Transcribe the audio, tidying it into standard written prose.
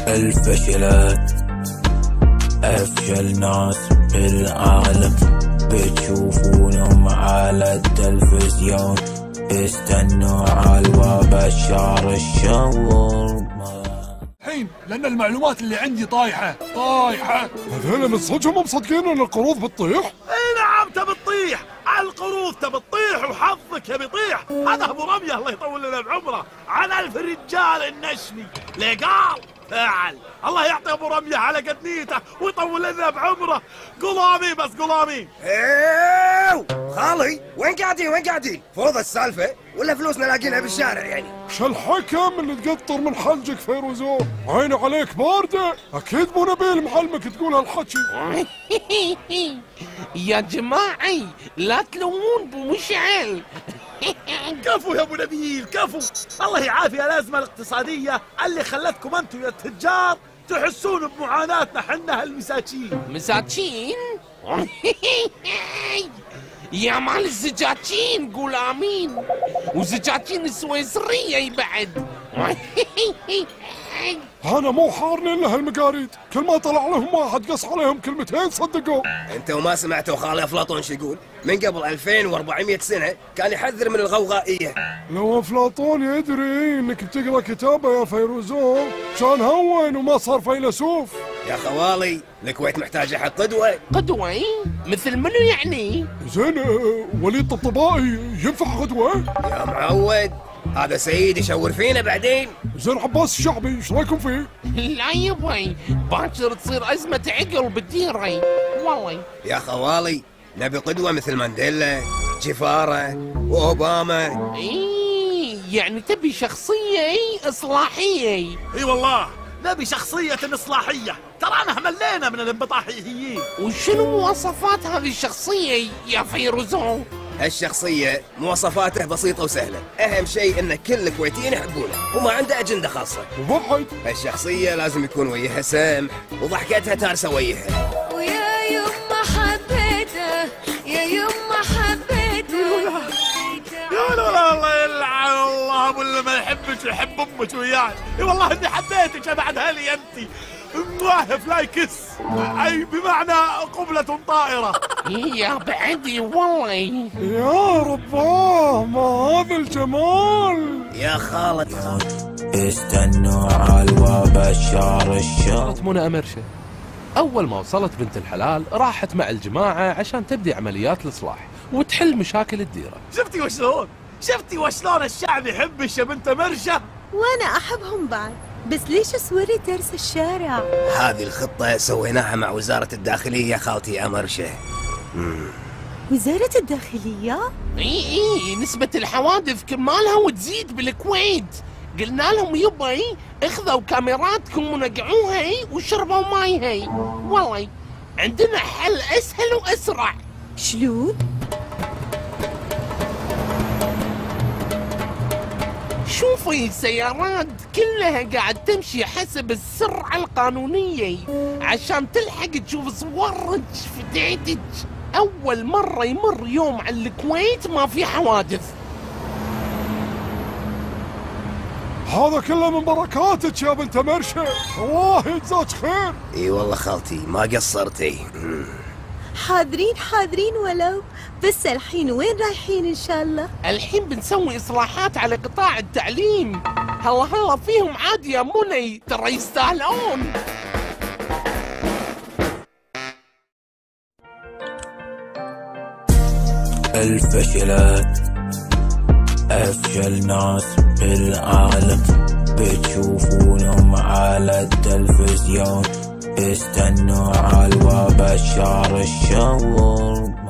الفشلات أفشل ناس بالعالم، بتشوفونهم على التلفزيون، استنوا عالوا بشار الشاورما. الحين لأن المعلومات اللي عندي طايحة. هذول من صدقهم مصدقين ان القروض بتطيح؟ اي نعم تبي تطيح، القروض تبي تطيح وحظك يبي يطيح. هذا ابو رميه الله يطول لنا بعمره عن 1000 رجال النشني ليه قال فعل. الله يعطي ابو رميه على قد نيته ويطول لنا بعمره. قولوا امين بس قولوا امين. ايوه خالي وين قاعدين؟ فوضى السالفه ولا فلوسنا لاقينها بالشارع يعني؟ شو الحكم اللي تقطر من حلجك فيروزو؟ عيني عليك بارده، اكيد مو نبيل معلمك تقول هالحكي. يا جماعي لا تلومون بو مشعل. كفو يا ابو نبيل كفو. الله يعافي الازمه الاقتصاديه اللي خلتكم انتم يا التجار تحسون بمعاناتنا حنا هالمساكين. مساكين؟ يا مال الزجاجين قول امين، وزجاجين السويسريه بعد. انا مو حارني الا هالمقاريد، كل ما طلع لهم واحد قص عليهم كلمتين صدقوا. انت وما سمعتوا خالي افلاطون شو يقول؟ من قبل 2400 سنه كان يحذر من الغوغائيه. لو افلاطون يدري انك بتقرا كتابه يا فيروزو كان هون وما صار فيلسوف. يا خوالي الكويت محتاجه حق قدوه. مثل منو يعني؟ زين وليد طبطبائي ينفع قدوه؟ يا معود هذا سيد يشور فينا بعدين. زين عباس الشعبي ايش رايكم فيه؟ لا يبغي باكر تصير ازمه عقل بالديره والله. يا خوالي نبي قدوه مثل مانديلا جيفارا واوباما. يعني تبي شخصيه اصلاحيه؟ اي والله نبي شخصيه اصلاحيه، ترانا ملينا من الانبطاحيين. وشنو مواصفات هذه الشخصيه يا فيروزو؟ هالشخصية مواصفاته بسيطة وسهلة، أهم شيء إن كل الكويتيين يحبونه وما عنده أجندة خاصة. وبعد هالشخصية لازم يكون وياها سمح وضحكتها تارسة وياها. ويا يما حبيته يا يما حبيته. يا لا الله يلعن الله ابو اللي ما يحبك ويحب امك وياك. اي والله اني حبيتك بعد هالي انت مواهف لا يكس، اي بمعنى قبلة طائرة. يا بعدي والله. يا رباه ما هذا الجمال. يا خالد استنوا عالوا بشار الشاورما. منى أمرشة أول ما وصلت بنت الحلال راحت مع الجماعة عشان تبدي عمليات الإصلاح وتحل مشاكل الديرة. شفتي وشلون الشعب يحبش يا بنت مرشة؟ وانا احبهم بعد، بس ليش سوري ترس الشارع؟ هذه الخطة سويناها مع وزارة الداخلية يا خالتي يا مرشة. وزارة الداخلية؟ اي نسبة الحوادث كمالها وتزيد بالكويت. قلنا لهم يبا اخذوا كاميراتكم ونقعوها وشربوا ماي. والله عندنا حل اسهل واسرع. شلون؟ شوفي السيارات كلها قاعد تمشي حسب السرعة القانونية عشان تلحق تشوف صورك فديتك. أول مرة يمر يوم على الكويت ما في حوادث. هذا كله من بركاتك يا بنت مرشة، الله يجزاك خير. اي والله خالتي ما قصرتي. حاضرين ولو، بس الحين وين رايحين ان شاء الله؟ الحين بنسوي اصلاحات على قطاع التعليم. هلا فيهم عادي يا مني، ترى يستاهلون. الفشلات أفشل ناس بالعالم، بتشوفونهم على التلفزيون، استنوا عالوا بشار الشاورما.